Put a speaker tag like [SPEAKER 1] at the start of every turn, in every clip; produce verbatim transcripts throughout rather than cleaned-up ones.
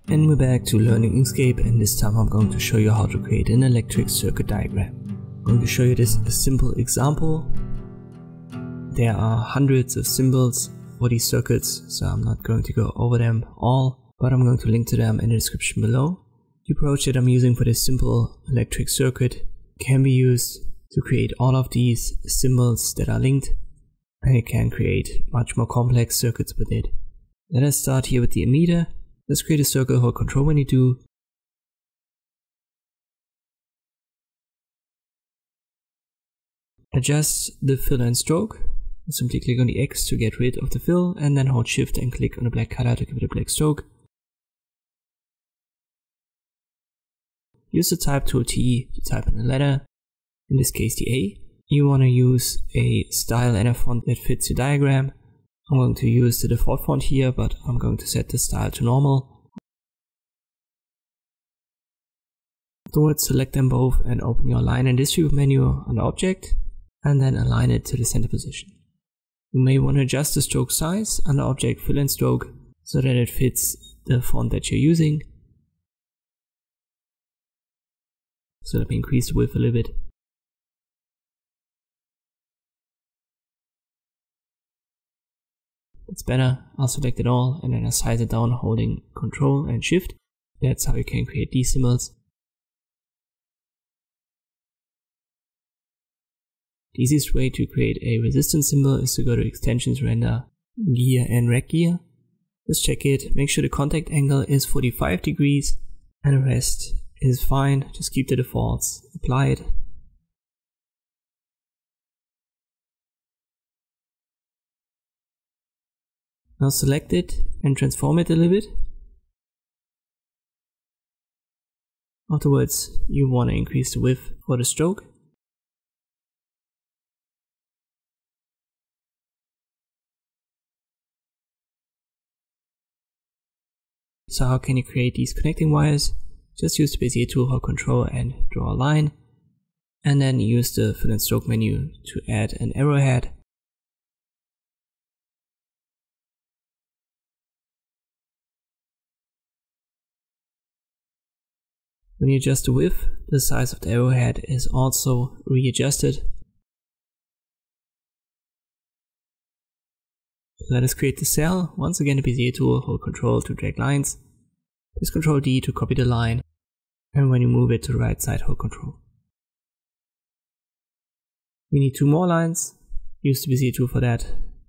[SPEAKER 1] And we're back to learning Inkscape, and this time I'm going to show you how to create an electric circuit diagram. I'm going to show you this a simple example. There are hundreds of symbols for these circuits, so I'm not going to go over them all, but I'm going to link to them in the description below. The approach that I'm using for this simple electric circuit can be used to create all of these symbols that are linked, and you can create much more complex circuits with it. Let us start here with the emitter. Let's create a circle, hold control when you do. Adjust the fill and stroke. Simply click on the X to get rid of the fill, and then hold shift and click on the black color to give it a black stroke. Use the type tool T to type in a letter, in this case the A. You want to use a style and a font that fits your diagram. I'm going to use the default font here, but I'm going to set the style to normal. Afterwards, select them both and open your Align and Distribute menu on the object, and then align it to the center position. You may want to adjust the stroke size on the object fill and stroke so that it fits the font that you're using. So let me increase the width a little bit. It's better. I'll select it all and then I size it down holding control and shift. That's how you can create these symbols. The easiest way to create a resistance symbol is to go to Extensions, Render, Gear and Rec Gear. Just check it, make sure the contact angle is forty-five degrees and the rest is fine. Just keep the defaults applied. Now select it and transform it a little bit. Afterwards, you want to increase the width for the stroke. So how can you create these connecting wires? Just use the Bezier tool, hold control and draw a line. And then use the fill and stroke menu to add an arrowhead. When you adjust the width, the size of the arrowhead is also readjusted. Let us create the cell. Once again, the Bezier tool, hold control to drag lines. Press control D to copy the line. And when you move it to the right side, hold control. We need two more lines. Use the Bezier tool for that.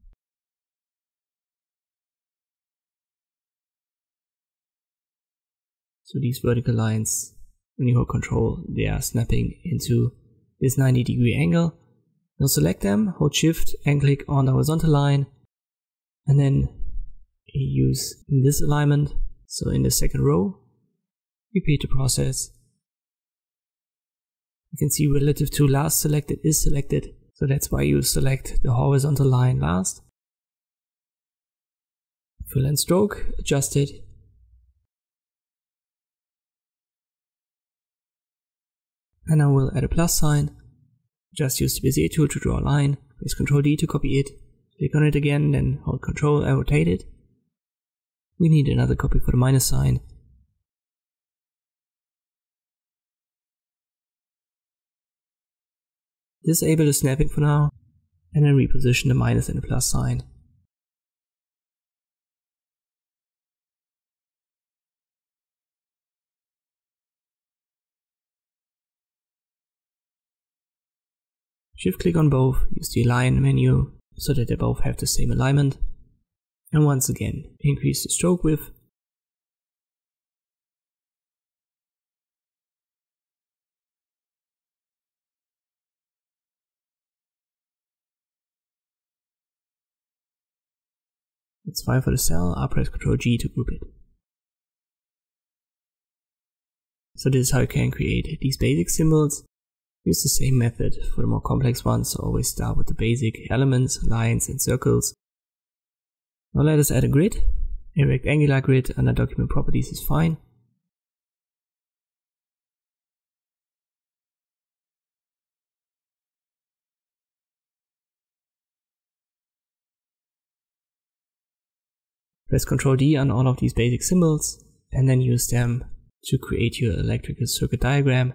[SPEAKER 1] So these vertical lines, when you hold control, they are snapping into this ninety degree angle. Now select them, hold shift and click on the horizontal line, and then use this alignment. So in the second row, repeat the process. You can see relative to last selected is selected, so that's why you select the horizontal line last. Fill and stroke, adjust it. And I will add a plus sign. Just use the Bezier tool to draw a line. Press control D to copy it. Click on it again, then hold control and rotate it. We need another copy for the minus sign. Disable the snapping for now, and then reposition the minus and the plus sign. Shift click on both, use the align menu so that they both have the same alignment. And once again, increase the stroke width. It's fine for the cell. I'll press control G to group it. So this is how you can create these basic symbols. Use the same method for the more complex ones, so always start with the basic elements, lines and circles. Now let us add a grid. A rectangular grid under document properties is fine. Press control D on all of these basic symbols and then use them to create your electrical circuit diagram.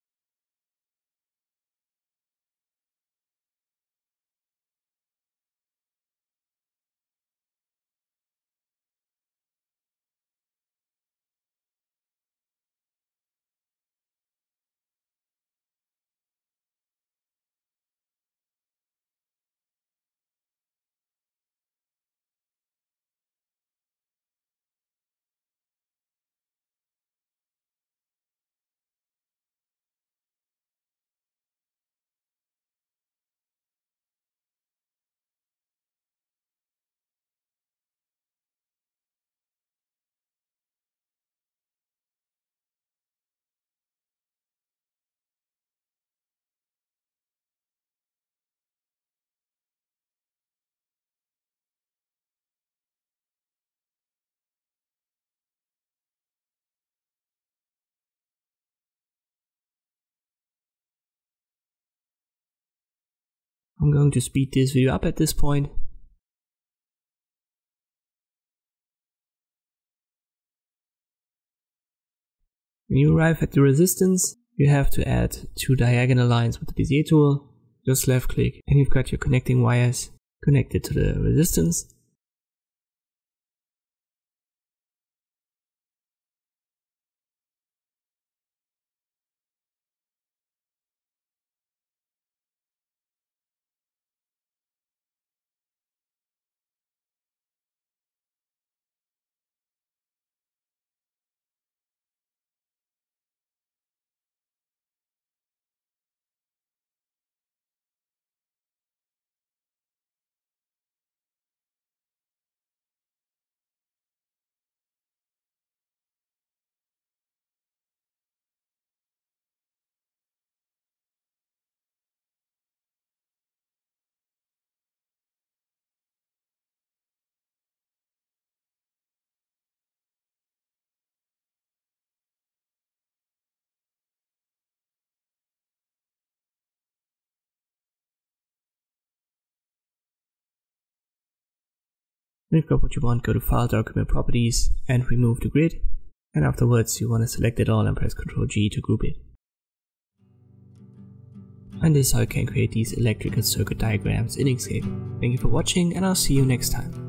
[SPEAKER 1] I'm going to speed this video up at this point. When you arrive at the resistance, you have to add two diagonal lines with the Bezier tool. Just left click and you've got your connecting wires connected to the resistance. When you've got what you want, go to File, Document, Properties and remove the grid. And afterwards you want to select it all and press control G to group it. And this is how you can create these electrical circuit diagrams in Inkscape. Thank you for watching and I'll see you next time.